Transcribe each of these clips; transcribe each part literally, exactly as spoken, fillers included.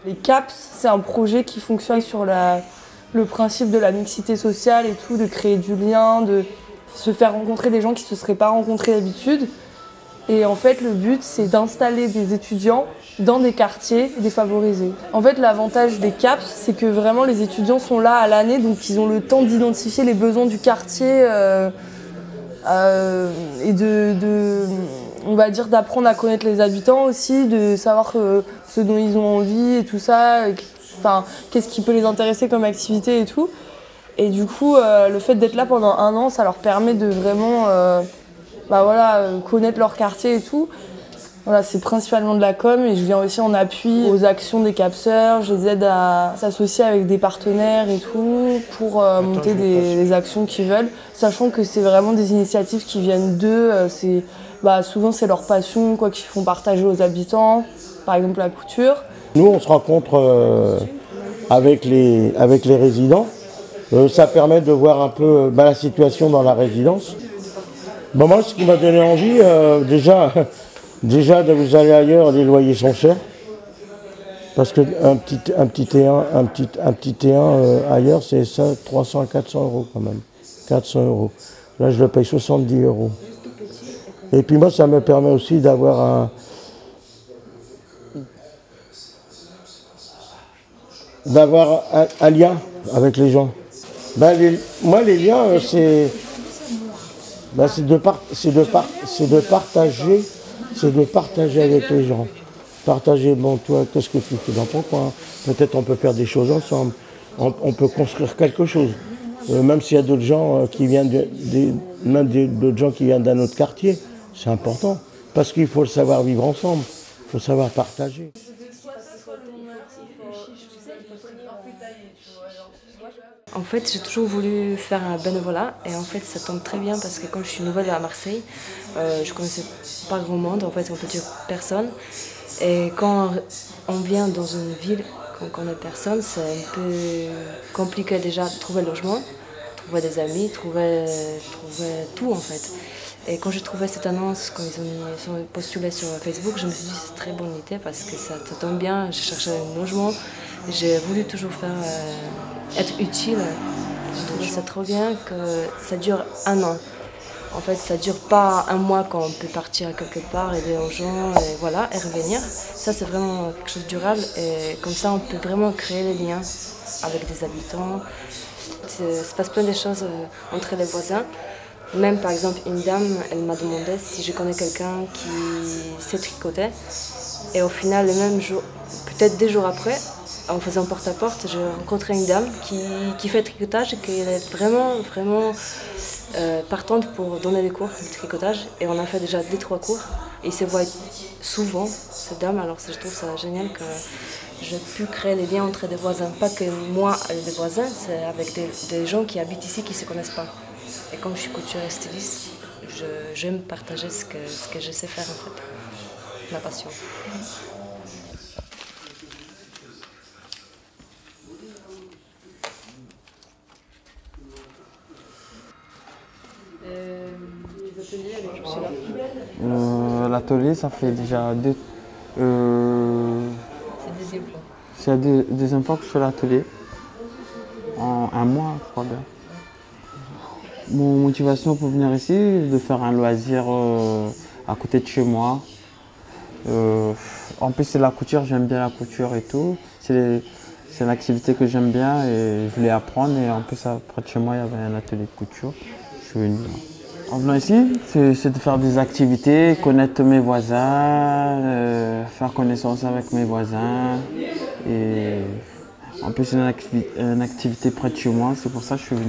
Les CAPS, c'est un projet qui fonctionne sur la, le principe de la mixité sociale et tout, de créer du lien, de se faire rencontrer des gens qui ne se seraient pas rencontrés d'habitude. Et en fait, le but, c'est d'installer des étudiants dans des quartiers défavorisés. En fait, l'avantage des CAPS, c'est que vraiment les étudiants sont là à l'année, donc ils ont le temps d'identifier les besoins du quartier euh, euh, et de, de, on va dire, d'apprendre à connaître les habitants aussi, de savoir euh, ce dont ils ont envie et tout ça, enfin, qu'est-ce qui peut les intéresser comme activité et tout. Et du coup, euh, le fait d'être là pendant un an, ça leur permet de vraiment euh, bah voilà, euh, connaître leur quartier et tout. Voilà, c'est principalement de la com et je viens aussi en appui aux actions des capseurs. Je les aide à s'associer avec des partenaires et tout pour euh, Attends, monter des, des actions qu'ils veulent, sachant que c'est vraiment des initiatives qui viennent d'eux. Euh, c'est, bah, souvent c'est leur passion, quoi, qu'ils font partager aux habitants, par exemple la couture. Nous, on se rencontre euh, avec, les, avec les résidents. Euh, ça permet de voir un peu bah, la situation dans la résidence. Bon, moi, ce qui m'a donné envie, euh, déjà, déjà de vous aller ailleurs, les loyers sont chers. Parce qu'un petit, un petit T un, un petit, un petit T un euh, ailleurs, c'est ça, trois cents à quatre cents euros quand même. quatre cents euros. Là, je le paye soixante-dix euros. Et puis moi, ça me permet aussi d'avoir un... d'avoir un, un lien avec les gens. Ben, les, moi, les liens, euh, c'est... Ben, c'est de, par, de, par, de partager, c'est de partager avec les gens. Partager, bon, toi, qu'est-ce que tu fais dans ton coin? Peut-être on peut faire des choses ensemble. On, on peut construire quelque chose. Euh, même s'il y a d'autres gens euh, qui viennent, de, de, même d'autres gens qui viennent d'un autre quartier, c'est important. Parce qu'il faut le savoir vivre ensemble. Il faut savoir partager. En fait, j'ai toujours voulu faire un bénévolat et en fait, ça tombe très bien parce que quand je suis nouvelle à Marseille, euh, je ne connaissais pas grand monde, en fait, on peut dire personne. Et quand on vient dans une ville qu'on ne connaît personne, c'est un peu compliqué déjà de trouver le logement, trouver des amis, trouver, trouver tout en fait. Et quand j'ai trouvé cette annonce, quand ils ont, mis, ils ont postulé sur Facebook, je me suis dit c'est une très bonne idée parce que ça, ça tombe bien, je cherchais un logement, j'ai voulu toujours faire... Euh, être utile. Je trouve ça trop bien que ça dure un an. En fait, ça dure pas un mois quand on peut partir quelque part, aider aux gens et voilà, et revenir. Ça, c'est vraiment quelque chose de durable et comme ça, on peut vraiment créer des liens avec des habitants. Il se passe plein de choses entre les voisins. Même par exemple, une dame, elle m'a demandé si je connais quelqu'un qui sait tricoter. Et au final, le même jour, peut-être deux jours après, en faisant porte-à-porte, j'ai rencontré une dame qui, qui fait tricotage et qui est vraiment, vraiment euh, partante pour donner des cours de tricotage. Et on a fait déjà deux, trois cours. Et ils se voient souvent, cette dame. Alors je trouve ça génial que j'ai pu créer les liens entre des voisins. Pas que moi avec des voisins, c'est avec des, des gens qui habitent ici qui ne se connaissent pas. Et comme je suis couturière et styliste, j'aime partager ce que, ce que je sais faire en fait, ma passion. Euh, L'atelier, ça fait déjà deux... Euh, c'est la deuxième fois. C'est la deux, deuxième fois que je fais l'atelier. En un mois, je crois bien. Mon motivation pour venir ici, de faire un loisir euh, à côté de chez moi. Euh, en plus, c'est la couture, j'aime bien la couture et tout. C'est une activité que j'aime bien et je voulais apprendre. Et en plus, près de chez moi, il y avait un atelier de couture. Je suis venu là. En venant ici, c'est de faire des activités, connaître mes voisins, euh, faire connaissance avec mes voisins. Et en plus, c'est une, activi une activité près de chez moi, c'est pour ça que je suis venu.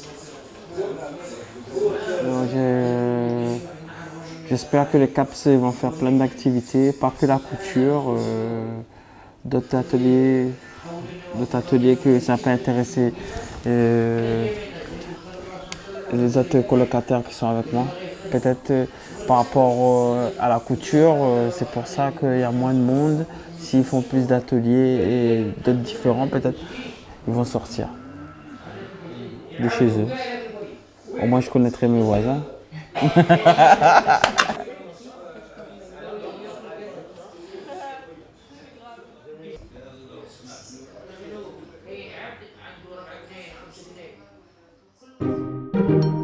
J'espère que les CAPS vont faire plein d'activités, pas que la couture, euh, d'autres ateliers, d'autres ateliers que ça peut intéresser. Euh, les autres colocataires qui sont avec moi. Peut-être euh, par rapport euh, à la couture, euh, c'est pour ça qu'il y a moins de monde. S'ils font plus d'ateliers et d'autres différents, peut-être ils vont sortir de chez eux. Au moins je connaîtrai mes voisins. Thank you.